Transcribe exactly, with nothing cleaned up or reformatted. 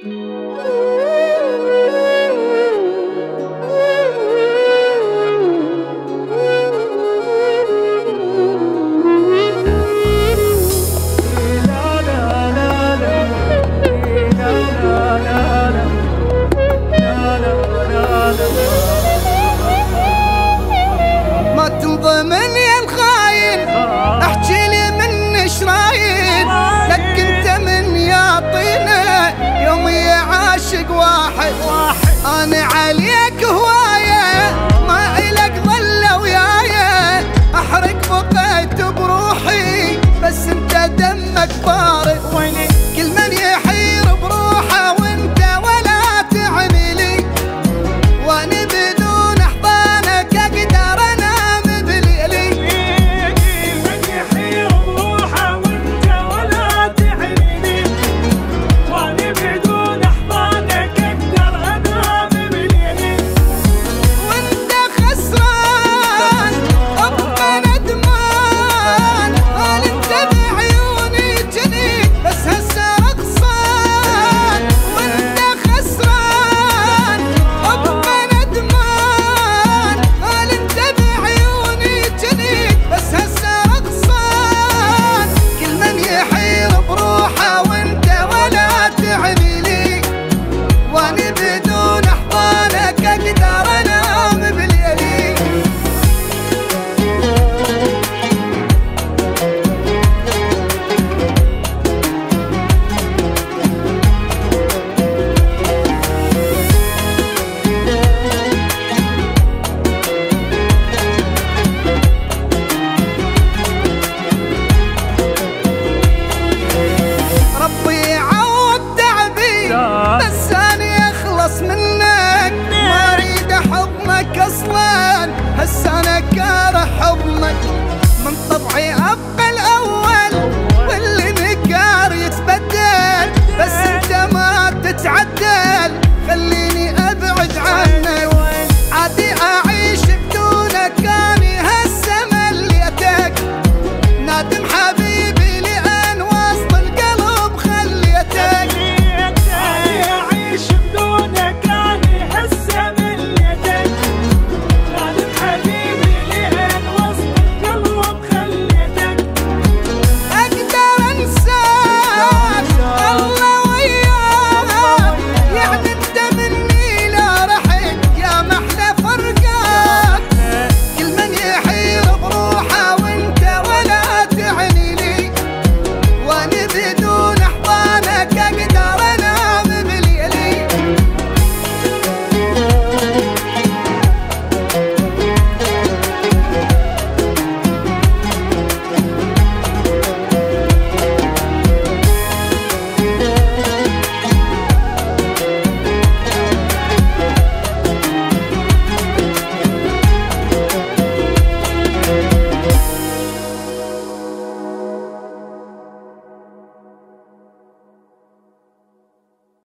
ما تنضمن يا الخاين احكي لي من ايش رايد لك انت من يا طينه يومي عاشق واحد انا عليك هوايه ما الك ظل وياي احرق بقيت بروحي بس انت دمك بارد كل من يحير بروحه وانت ولا تعني لي وانا بدون احضانك اقدر انام بليلي كل من يحير بروحه وانت ولا تعني لي وانا بدون احضانك اقدر انام بليلي وانت خسران ابقى ندمان قال انت بعيوني جنيت بس هسه رقصان وانت خسران ابقى ندمان قال انت بعيوني جنيت بس هسه رقصان كل من يحير بروحه وانت ولا تعني لي وانا بدون احضانك اقدر انام بليلي ربي يعوض تعبي بس اني اخلص منك ما اريد حضنك اصلا هسه انا كاره حضنك من طبعي ابقى